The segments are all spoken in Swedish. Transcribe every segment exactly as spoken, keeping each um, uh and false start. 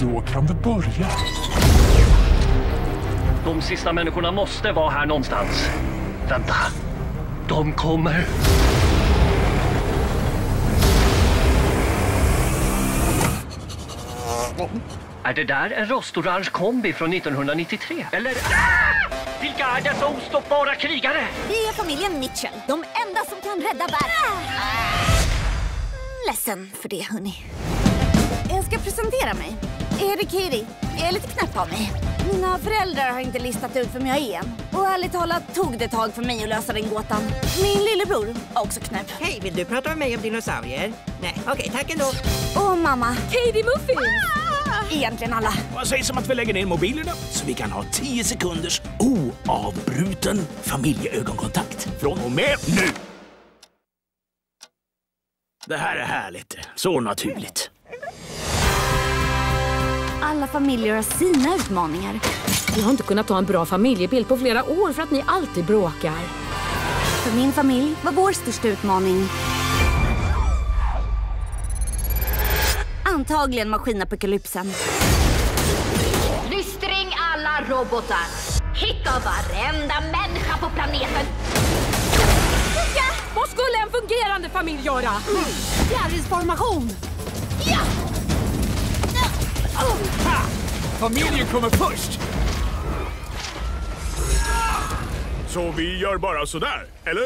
Då kan vi börja. De sista människorna måste vara här någonstans. Vänta. De kommer. Är det där en rostorange kombi från nittonhundranittiotre? Eller... Ah! Vilka är dessa ostoppbara krigare? Vi är familjen Mitchell. De enda som kan rädda världen. Ah! Ledsen för det, hörni. Jag ska presentera mig. Jag heter Katie. Jag är lite knäpp av mig. Mina föräldrar har inte listat ut vem jag är än. Och ärligt talat tog det tag för mig att lösa den gåtan. Min lillebror är också knäpp. Hej, vill du prata med mig om dinosaurier? Nej, okej, okay, tack ändå. Och mamma. Katie Muffins! Ah! Egentligen alla. Vad sägs om att vi lägger ner mobilerna så vi kan ha tio sekunders oavbruten familjeögonkontakt från och med nu. Det här är härligt. Så naturligt. Alla familjer har sina utmaningar. Jag har inte kunnat ta en bra familjebild på flera år för att ni alltid bråkar. För min familj var vår största utmaning antagligen maskinapokalypsen. Lystring alla robotar. Hitta varenda människa på planeten. Ja! Vad skulle en fungerande familj göra? Mm. Fjärilsformation. Ja! Oh. Ha! Familjen kommer först. Så vi gör bara sådär, eller?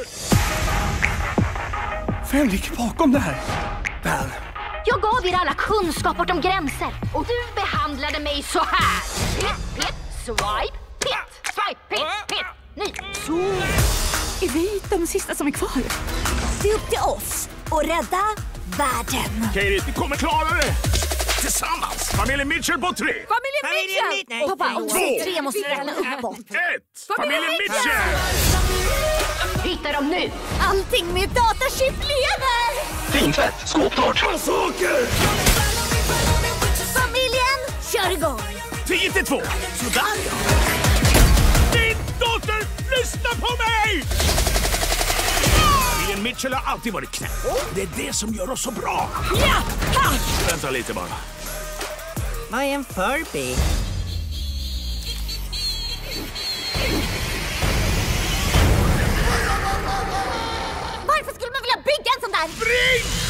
Vem ligger bakom det här? Väl. Jag gav er alla kunskap bortom gränser. Och du behandlade mig så här. Pitt, pitt, swipe, pitt, swipe, pitt, pitt. Ny. Så. Är vi de sista som är kvar? Det är upp till oss att rädda världen. Katie, vi kommer klara det! Tillsammans. Familjen Mitchell på tre! Familjen Mitchell! Nej, Pappa, om Två. vi tre måste räkna uppåt. Ett! Familjen Mitchell! Hitta dem nu. Allting med datachip lever! Fintvätt, skåptort. Massaker! Familjen, kör igång! tio till två. Sådär ja. Din dotter, lyssna på mig! Familjen Mitchell har alltid varit knäpp. Det är det som gör oss så bra. Ja! Ha! Vänta lite bara. Vad är en Furby? Varför skulle man vilja bygga en sån där? Spring!